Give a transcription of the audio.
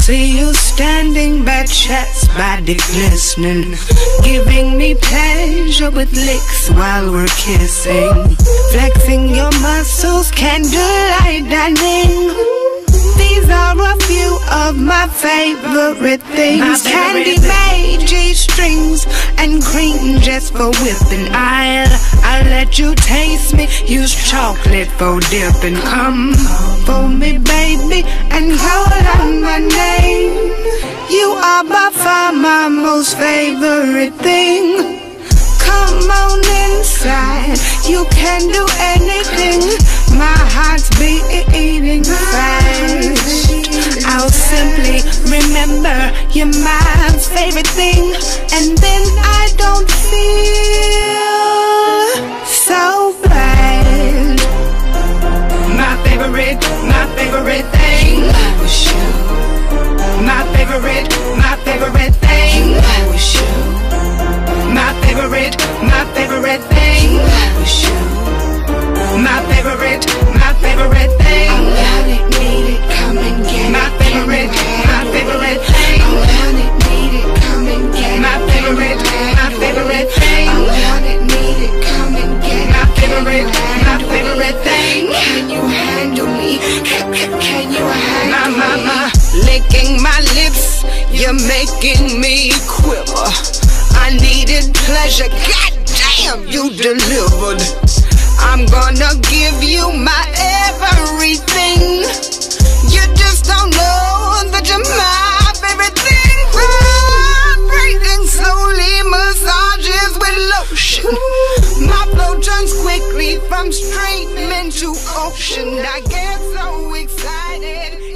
See you standing by chest, body glistening, giving me pleasure with licks while we're kissing, flexing your muscles, candlelight dining. These are a few of my favorite things. Candy made G-strings and cream just for whipping. I'll let you taste me. Use chocolate for dipping. Come for me, baby, and call out my name. You are by far my most favorite thing. Come on inside, you can do anything. My heart's beating fast. I'll simply remember you're my favorite thing, and then I don't feel so bad. My favorite thing. I was you. My favorite thing. I was you. My favorite thing. I was you. My favorite thing. I want it, need it, come and get it. My favorite thing. I want it, need it, come and get it. My favorite thing. I want it, need it, come and get it. My favorite thing. Can you handle me? Can you handle me? Licking my lips, you're making me quiver. I needed pleasure, goddamn, you delivered. I'm gonna give you my everything. You just don't know that you're my favorite thing. Breathing slowly, massages with lotion. My flow turns quickly from stream into ocean. I get so excited.